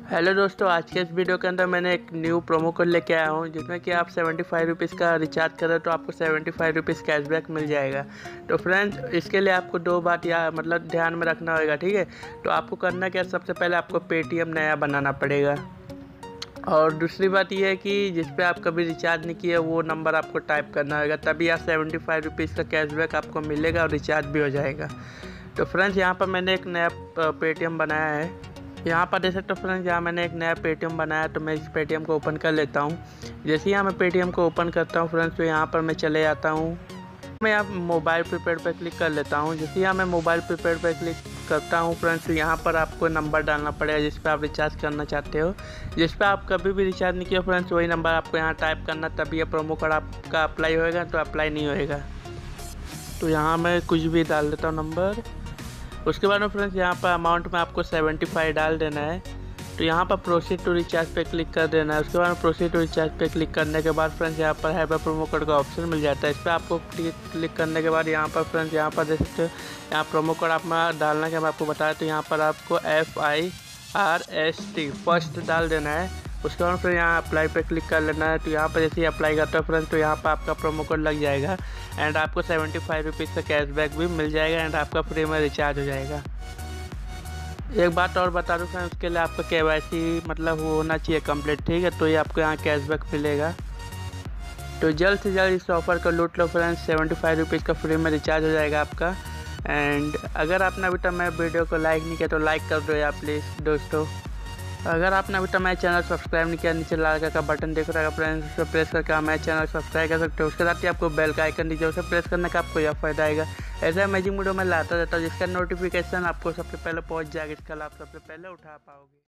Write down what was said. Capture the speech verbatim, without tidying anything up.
Hello दोस्तों, आज के इस वीडियो के अंदर मैंने एक न्यू प्रोमो कोड लेके आया हूँ जिसमें कि आप सेवेंटी फाइव रुपीज़ का रिचार्ज करें तो आपको सेवेंटी फाइव रुपीज़ कैशबैक मिल जाएगा। तो फ्रेंड्स, इसके लिए आपको दो बात या मतलब ध्यान में रखना होगा, ठीक है। तो आपको करना क्या, सबसे पहले आपको पेटीएम नया बनाना पड़ेगा। और दूसरी बात यह है कि जिस पे आप कभी रिचार्ज नहीं किए वो नंबर आपको टाइप करना होगा, तभी आप सेवेंटी फाइव रुपीज़ का कैशबैक आपको मिलेगा और रिचार्ज भी हो जाएगा। तो फ्रेंड्स, यहाँ पर मैंने एक नया पेटीएम बनाया है। यहाँ पर देख सकते हो फ्रेंड्स, यहाँ मैंने एक नया पेटीएम बनाया, तो मैं इस पेटीएम को ओपन कर लेता हूँ। जैसे ही यहाँ मैं पेटीएम को ओपन करता हूँ फ्रेंड्स, तो यहाँ पर मैं चले जाता हूँ। मैं यहाँ मोबाइल प्रीपेड पर क्लिक कर लेता हूँ। जैसे यहाँ मैं मोबाइल प्रीपेड पर क्लिक करता हूँ फ्रेंड्स, तो यहाँ पर आपको नंबर डालना पड़ेगा जिस पर आप रिचार्ज करना चाहते हो। जिस पर आप कभी भी रिचार्ज नहीं किया फ्रेंड्स, वही नंबर आपको यहाँ टाइप करना, तभी ये प्रोमो कोड आपका अप्लाई होएगा। तो अप्लाई नहीं होएगा तो यहाँ मैं कुछ भी डाल देता हूँ नंबर। उसके बाद में फ्रेंड्स, यहाँ पर अमाउंट में आपको सेवेंटी फाइव डाल देना है। तो यहाँ पर प्रोसीड टू रिचार्ज पे क्लिक कर देना है। उसके बाद में प्रोसीड टू रिचार्ज पे क्लिक करने के बाद फ्रेंड्स, यहाँ पर हैव अ प्रोमो कोड का ऑप्शन मिल जाता है। इस पर आपको क्लिक करने के बाद यहाँ पर फ्रेंड्स, यहाँ पर देख सकते हो, यहाँ प्रोमो कोड आप डालना क्या मैं आपको बताया। तो यहाँ पर आपको F I R S T first डाल देना है। उसके बाद फिर यहाँ अप्लाई पे क्लिक कर लेना है। तो यहाँ पर जैसे ही अप्लाई करते हो फ्रेंड्स, तो यहाँ पर आपका प्रोमो कोड लग जाएगा एंड आपको सेवेंटी फाइव रुपीज़ का कैशबैक भी मिल जाएगा एंड आपका फ्री में रिचार्ज हो जाएगा। एक बात और बता दूँ फ्रेंड्स, उसके लिए आपका के वाई सी मतलब होना चाहिए कंप्लीट, ठीक है। तो ये आपको यहाँ कैशबैक मिलेगा। तो जल्द से जल्द इस ऑफ़र को लूट लो फ्रेंड्स, सेवेंटी फाइव रुपीज़ का फ्री में रिचार्ज हो जाएगा आपका। एंड अगर आपने अभी तक मेरे वीडियो को लाइक नहीं किया तो लाइक कर दो यार प्लीज़ दोस्तों। अगर आपने अभी तक मेरे चैनल सब्सक्राइब नहीं किया, नीचे लाल कलर का बटन दिख रहा है फ्रेंड्स, उस पर प्रेस करके आप मेरे चैनल सब्सक्राइब कर सकते हो। उसके साथ ही आपको बेल का आइकन दीजिए, उसे प्रेस करने का आपको यह फ़ायदा आएगा, ऐसा अमेजिंग वीडियो मैं लाता रहता हूँ जिसका नोटिफिकेशन आपको सबसे पहले पहुँच जाएगा, इसका लाभ सबसे पहले उठा पाओगे।